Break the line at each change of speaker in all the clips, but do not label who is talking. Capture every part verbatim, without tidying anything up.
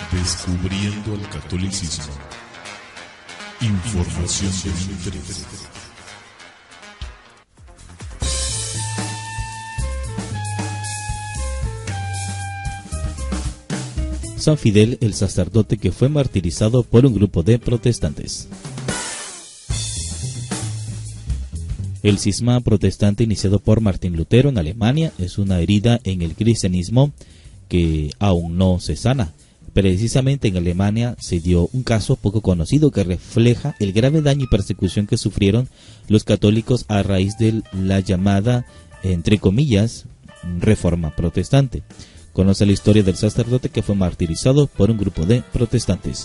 Descubriendo el catolicismo. Información de interés.
San Fidel, el sacerdote que fue martirizado por un grupo de protestantes. El cisma protestante iniciado por Martín Lutero en Alemania es una herida en el cristianismo que aún no se sana. Precisamente en Alemania se dio un caso poco conocido que refleja el grave daño y persecución que sufrieron los católicos a raíz de la llamada, entre comillas, reforma protestante. Conoce la historia del sacerdote que fue martirizado por un grupo de protestantes.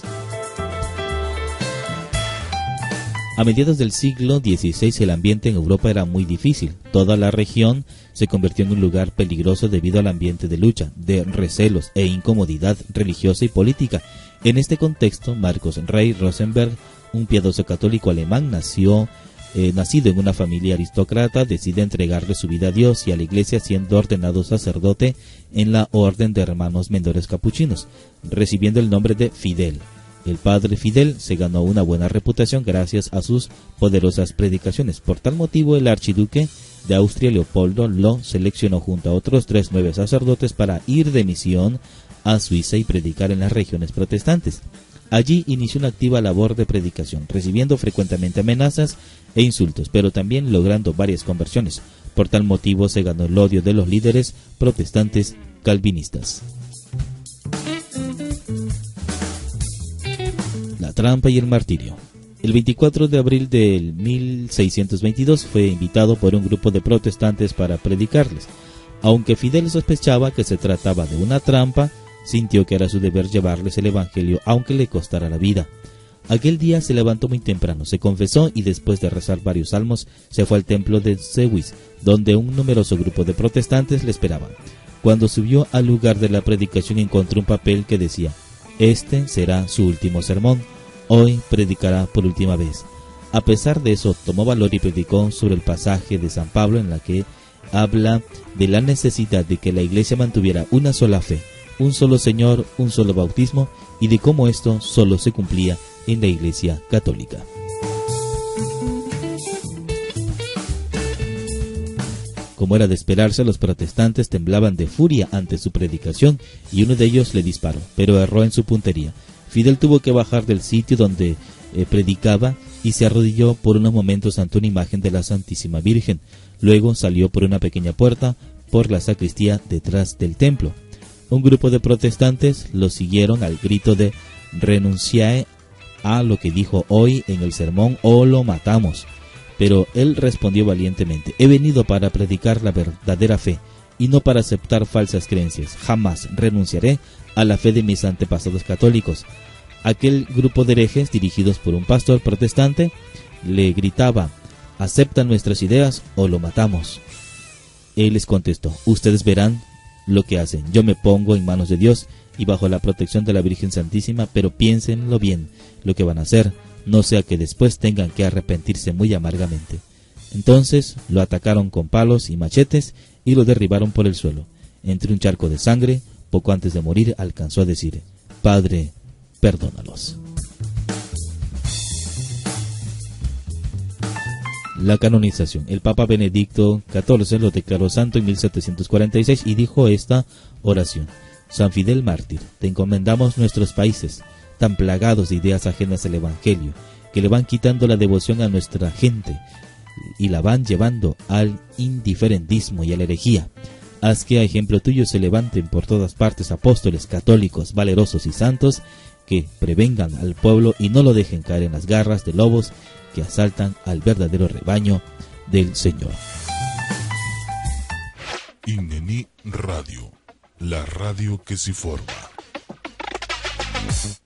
A mediados del siglo dieciséis el ambiente en Europa era muy difícil. Toda la región se convirtió en un lugar peligroso debido al ambiente de lucha, de recelos e incomodidad religiosa y política. En este contexto, Marcos Rey Rosenberg, un piadoso católico alemán, nació, eh, nacido en una familia aristócrata, decide entregarle su vida a Dios y a la Iglesia, siendo ordenado sacerdote en la Orden de Hermanos Menores Capuchinos, recibiendo el nombre de Fidel. El padre Fidel se ganó una buena reputación gracias a sus poderosas predicaciones. Por tal motivo, el archiduque de Austria, Leopoldo, lo seleccionó junto a otros tres nueve sacerdotes para ir de misión a Suiza y predicar en las regiones protestantes. Allí inició una activa labor de predicación, recibiendo frecuentemente amenazas e insultos, pero también logrando varias conversiones. Por tal motivo, se ganó el odio de los líderes protestantes calvinistas. La trampa y el martirio. El veinticuatro de abril de mil seiscientos veintidós fue invitado por un grupo de protestantes para predicarles. Aunque Fidel sospechaba que se trataba de una trampa, sintió que era su deber llevarles el evangelio aunque le costara la vida. Aquel día se levantó muy temprano, se confesó y después de rezar varios salmos se fue al templo de Zeuxis, donde un numeroso grupo de protestantes le esperaba. Cuando subió al lugar de la predicación encontró un papel que decía: "Este será su último sermón. Hoy predicará por última vez". A pesar de eso, tomó valor y predicó sobre el pasaje de San Pablo en la que habla de la necesidad de que la Iglesia mantuviera una sola fe, un solo Señor, un solo bautismo, y de cómo esto solo se cumplía en la Iglesia católica. Como era de esperarse, los protestantes temblaban de furia ante su predicación y uno de ellos le disparó, pero erró en su puntería. Fidel tuvo que bajar del sitio donde eh, predicaba y se arrodilló por unos momentos ante una imagen de la Santísima Virgen. Luego salió por una pequeña puerta por la sacristía detrás del templo. Un grupo de protestantes lo siguieron al grito de "renunciae a lo que dijo hoy en el sermón o lo matamos". Pero él respondió valientemente: "He venido para predicar la verdadera fe y no para aceptar falsas creencias. Jamás renunciaré a la fe de mis antepasados católicos". Aquel grupo de herejes, dirigidos por un pastor protestante, le gritaba: "¿Aceptan nuestras ideas o lo matamos?". Él les contestó: "Ustedes verán lo que hacen. Yo me pongo en manos de Dios y bajo la protección de la Virgen Santísima, pero piénsenlo bien lo que van a hacer, no sea que después tengan que arrepentirse muy amargamente". Entonces lo atacaron con palos y machetes y lo derribaron por el suelo. Entre un charco de sangre, poco antes de morir, alcanzó a decir: "Padre, perdónalos". La canonización. El Papa Benedicto catorce lo declaró santo en mil setecientos cuarenta y seis y dijo esta oración: "San Fidel mártir, te encomendamos nuestros países, tan plagados de ideas ajenas al Evangelio, que le van quitando la devoción a nuestra gente y la van llevando al indiferentismo y a la herejía. Haz que a ejemplo tuyo se levanten por todas partes apóstoles católicos, valerosos y santos, que prevengan al pueblo y no lo dejen caer en las garras de lobos que asaltan al verdadero rebaño del Señor".
Ineni Radio, la radio que se forma.